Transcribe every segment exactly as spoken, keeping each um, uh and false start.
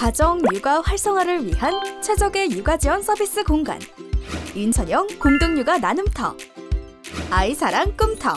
가정 육아 활성화를 위한 최적의 육아 지원 서비스 공간 인천형 공동육아 나눔터 아이사랑 꿈터.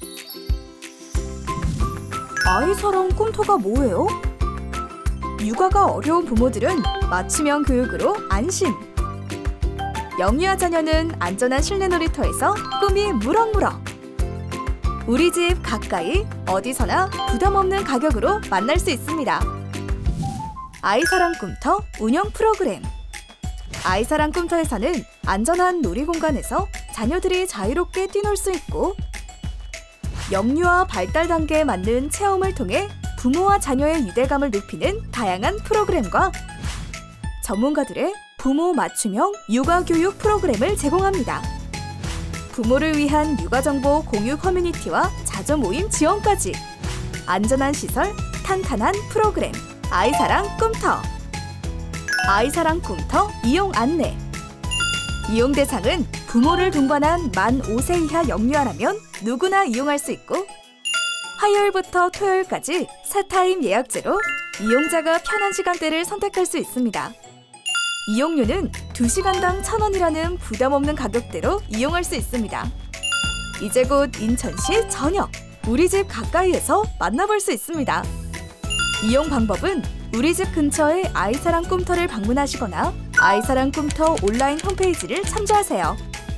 아이사랑 꿈터가 뭐예요? 육아가 어려운 부모들은 맞춤형 교육으로 안심. 영유아 자녀는 안전한 실내 놀이터에서 꿈이 무럭무럭. 우리 집 가까이 어디서나 부담 없는 가격으로 만날 수 있습니다. 아이사랑 꿈터 운영 프로그램. 아이사랑 꿈터에서는 안전한 놀이공간에서 자녀들이 자유롭게 뛰놀 수 있고, 영유아 발달 단계에 맞는 체험을 통해 부모와 자녀의 유대감을 높이는 다양한 프로그램과 전문가들의 부모 맞춤형 육아 교육 프로그램을 제공합니다. 부모를 위한 육아 정보 공유 커뮤니티와 자조 모임 지원까지. 안전한 시설, 탄탄한 프로그램. 아이사랑 꿈터. 아이사랑 꿈터 이용 안내. 이용 대상은 부모를 동반한 만 오 세 이하 영유아라면 누구나 이용할 수 있고, 화요일부터 토요일까지 사타임 예약제로 이용자가 편한 시간대를 선택할 수 있습니다. 이용료는 두 시간당 천 원이라는 부담 없는 가격대로 이용할 수 있습니다. 이제 곧 인천시 전역, 우리 집 가까이에서 만나볼 수 있습니다. 이용 방법은 우리 집 근처의 아이사랑 꿈터를 방문하시거나 아이사랑 꿈터 온라인 홈페이지를 참조하세요.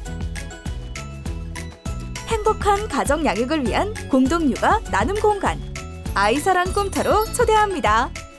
행복한 가정 양육을 위한 공동육아 나눔 공간 아이사랑 꿈터로 초대합니다.